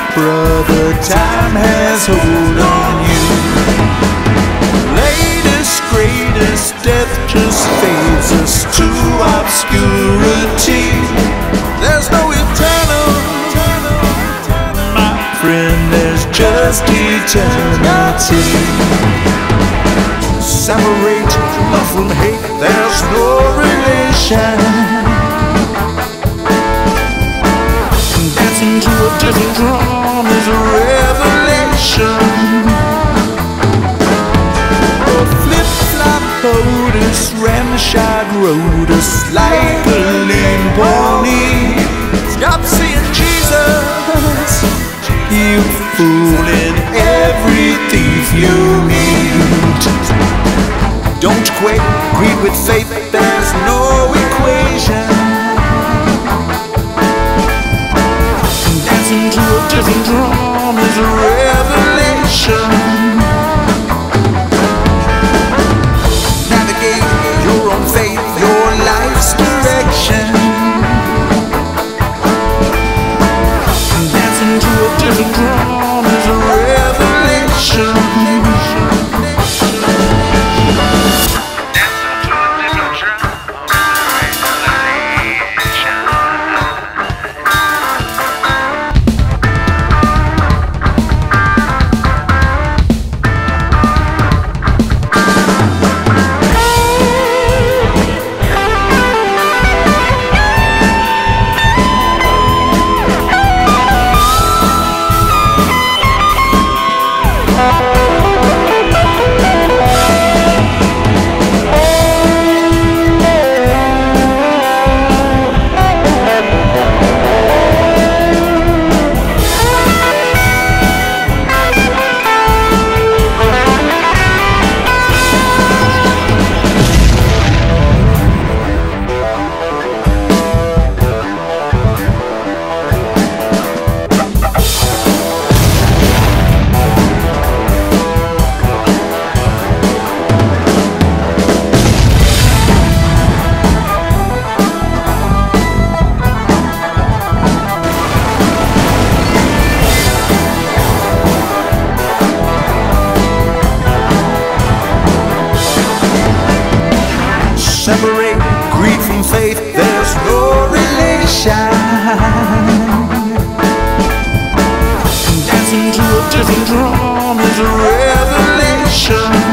brother, time has hold on you. Latest, greatest, death just fades us to obscurity. There's no eternal, my friend, there's just eternity. Separate love from hate, there's no relation. Dancing to a different drum is a revelation. A flip-flop POTUS ran the shod road us like a lame pony. Stop seeing Jesus, you fool, in every thief you meet. Don't equate greed with faith, there's no equation. Dancing to a different drum is a revelation. Navigate your own fate, your life's direction. Dancing to a different drum is a revelation. Separate greed from faith, there's no relation. Dancing to a different drum is a revelation.